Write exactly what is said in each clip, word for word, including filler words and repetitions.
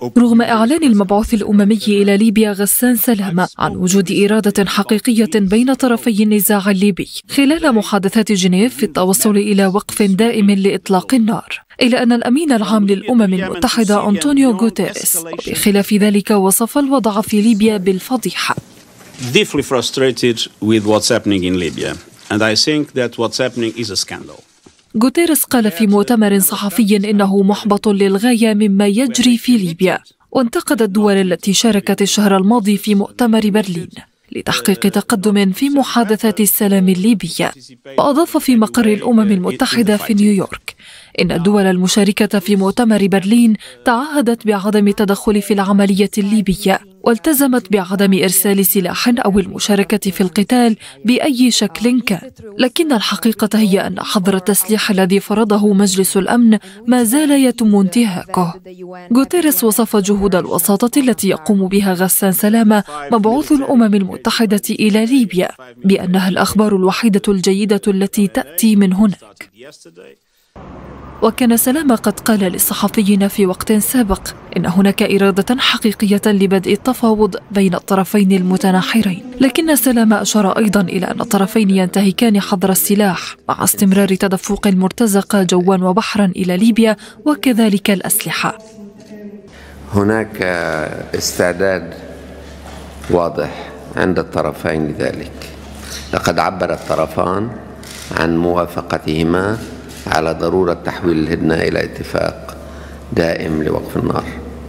رغم إعلان المبعوث الأممي إلى ليبيا غسان سلامة عن وجود إرادة حقيقية بين طرفي النزاع الليبي خلال محادثات جنيف في التوصل إلى وقف دائم لإطلاق النار، إلا أن الأمين العام للأمم المتحدة أنطونيو غوتيريس بخلاف ذلك وصف الوضع في ليبيا بالفضيحة. Deeply frustrated with what's happening in Libya, and I think that what's happening is a scandal. غوتيريس قال في مؤتمر صحفي إنه محبط للغاية مما يجري في ليبيا، وانتقد الدول التي شاركت الشهر الماضي في مؤتمر برلين لتحقيق تقدم في محادثات السلام الليبية. وأضاف في مقر الأمم المتحدة في نيويورك إن الدول المشاركة في مؤتمر برلين تعهدت بعدم التدخل في العملية الليبية، والتزمت بعدم إرسال سلاح أو المشاركة في القتال بأي شكل كان. لكن الحقيقة هي أن حظر التسليح الذي فرضه مجلس الأمن ما زال يتم انتهاكه. غوتيريس وصف جهود الوساطة التي يقوم بها غسان سلامة مبعوث الأمم المتحدة إلى ليبيا بأنها الأخبار الوحيدة الجيدة التي تأتي من هناك. وكان سلامة قد قال للصحفيين في وقت سابق إن هناك إرادة حقيقية لبدء التفاوض بين الطرفين المتناحرين، لكن سلامة أشار أيضا إلى أن الطرفين ينتهكان حظر السلاح مع استمرار تدفق المرتزقة جوا وبحرا إلى ليبيا وكذلك الأسلحة. هناك استعداد واضح عند الطرفين لذلك، لقد عبر الطرفان عن موافقتهما على ضرورة تحويل الهدنة إلى اتفاق دائم لوقف النار،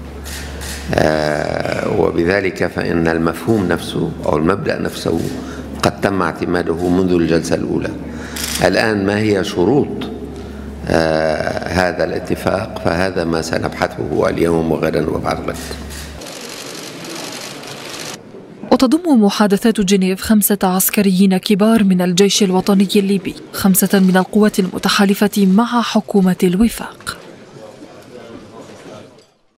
آه وبذلك فإن المفهوم نفسه أو المبدأ نفسه قد تم اعتماده منذ الجلسة الأولى. الآن ما هي شروط آه هذا الاتفاق؟ فهذا ما سنبحثه اليوم وغدا وبعد غد. وتضم محادثات جنيف خمسة عسكريين كبار من الجيش الوطني الليبي، خمسة من القوات المتحالفة مع حكومة الوفاق.